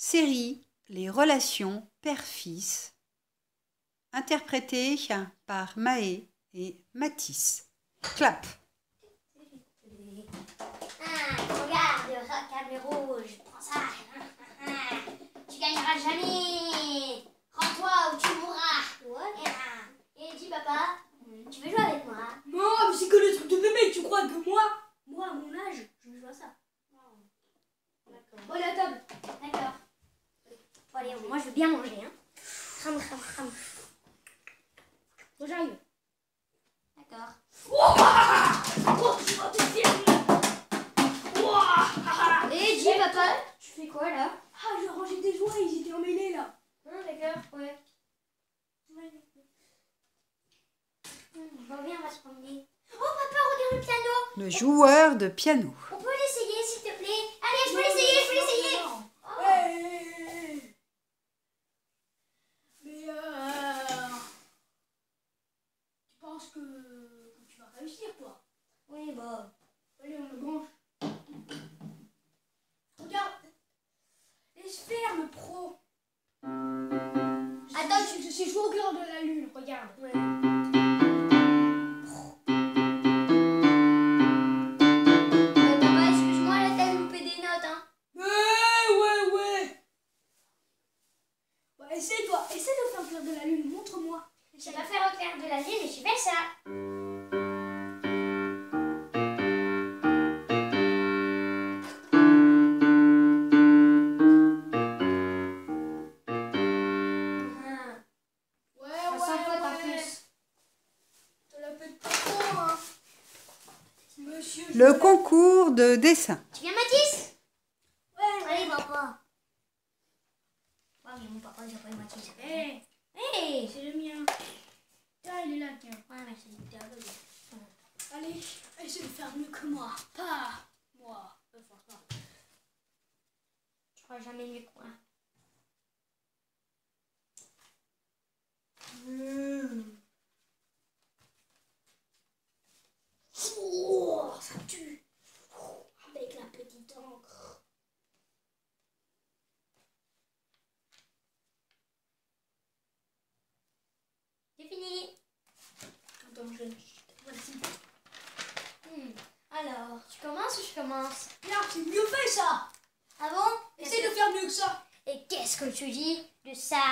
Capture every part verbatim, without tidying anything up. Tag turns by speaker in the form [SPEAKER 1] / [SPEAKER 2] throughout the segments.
[SPEAKER 1] Série Les relations père-fils, interprétée par Maë et Mathis. Clap.
[SPEAKER 2] Ah, regarde, câble rouge, prends ça. Tu gagneras jamais. Rends-toi ou tu mourras. Ouais. Et dis papa, tu veux jouer avec moi?
[SPEAKER 3] Non, mais c'est que le truc de bébé. Tu crois que moi, moi à mon âge, je veux jouer à ça? Non. D'accord. Bon, allez à table.
[SPEAKER 2] D'accord. Bon, allez, moi je veux bien manger. Hein. Ram, ram, ram.
[SPEAKER 3] Bon, j'arrive.
[SPEAKER 2] D'accord.
[SPEAKER 3] Oh, tu vas te faire.
[SPEAKER 2] Et dis papa, tu fais quoi là?
[SPEAKER 3] Ah, j'ai rangé des jouets, ils étaient emmêlés là.
[SPEAKER 2] Hein, d'accord, ouais. Bon, viens, on va se promener. Oh papa, regarde le piano.
[SPEAKER 1] Le joueur de piano.
[SPEAKER 2] On peut l'essayer s'il te plaît? Allez, je peux l'essayer, je peux l'essayer.
[SPEAKER 3] Oh. Hey. Mais euh... tu penses que... que tu vas réussir toi?
[SPEAKER 2] Oui, bah.
[SPEAKER 3] Allez, on le branche. Regarde. Laisse faire le pro.
[SPEAKER 2] Attends,
[SPEAKER 3] je, je sais jouer au cœur de la lune, regarde.
[SPEAKER 2] Ouais.
[SPEAKER 3] Essaie toi, essaie de faire le clair de la lune, montre-moi.
[SPEAKER 2] Je vais pas faire au clair de la lune, mais je fais ça. Ah.
[SPEAKER 3] Ouais, ouais,
[SPEAKER 2] sans faute
[SPEAKER 3] ouais.
[SPEAKER 2] en plus.
[SPEAKER 3] Te la pète pas trop, hein. Monsieur.
[SPEAKER 1] Le concours de dessin.
[SPEAKER 2] Tu viens, Mathis?
[SPEAKER 3] Ouais.
[SPEAKER 2] Allez, papa. Oui, mon papa, il s'appelle Mathis.
[SPEAKER 3] Hé,
[SPEAKER 2] hey.
[SPEAKER 3] C'est le mien. Tiens, il est là, tiens.
[SPEAKER 2] Ouais, merci.
[SPEAKER 3] Allez, essaie de faire mieux que moi. Pas moi. Euh, forcément.
[SPEAKER 2] Tu feras jamais mieux que moi.
[SPEAKER 3] Mmh. Oh, ça tue. Avec la petite encre.
[SPEAKER 2] C'est fini.
[SPEAKER 3] Attends, je... Voici.
[SPEAKER 2] Hmm. Alors, tu commences ou je commence?
[SPEAKER 3] Bien, c'est mieux fait ça.
[SPEAKER 2] Ah bon?
[SPEAKER 3] Essaie de faire mieux que ça.
[SPEAKER 2] Et qu'est-ce que tu dis de ça?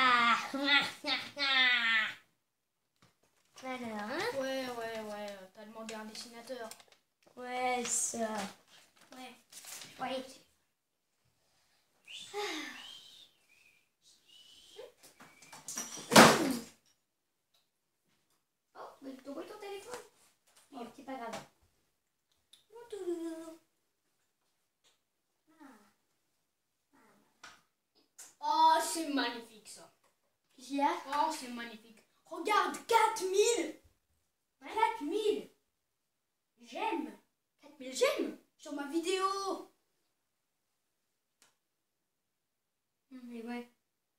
[SPEAKER 2] Alors, hein?
[SPEAKER 3] Ouais, ouais, ouais. T'as demandé à un dessinateur.
[SPEAKER 2] Ouais, ça.
[SPEAKER 3] Ouais.
[SPEAKER 2] Ouais. Oh, mais tu t'envoies ton téléphone. Oh, c'est pas grave.
[SPEAKER 3] Oh, c'est magnifique ça.
[SPEAKER 2] Qu'est-ce qu'il y a?
[SPEAKER 3] Oh, c'est magnifique. Regarde, quatre mille. quatre mille. J'aime. quatre mille j'aime sur ma vidéo.
[SPEAKER 2] Mais ouais.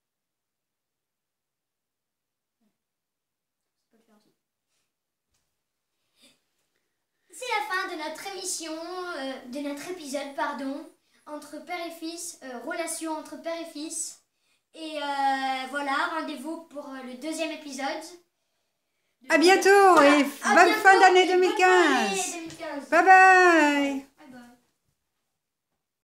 [SPEAKER 2] C'est la fin de notre émission, euh, de notre épisode, pardon, entre père et fils, euh, relation entre père et fils. Et euh, voilà, rendez-vous pour euh, le deuxième épisode.
[SPEAKER 1] À bientôt
[SPEAKER 2] Voilà,
[SPEAKER 1] et
[SPEAKER 2] à
[SPEAKER 1] bonne
[SPEAKER 2] bientôt
[SPEAKER 1] fin d'année
[SPEAKER 2] et bonne
[SPEAKER 1] deux mille quinze.
[SPEAKER 2] fin d'année deux mille quinze.
[SPEAKER 1] Bye bye.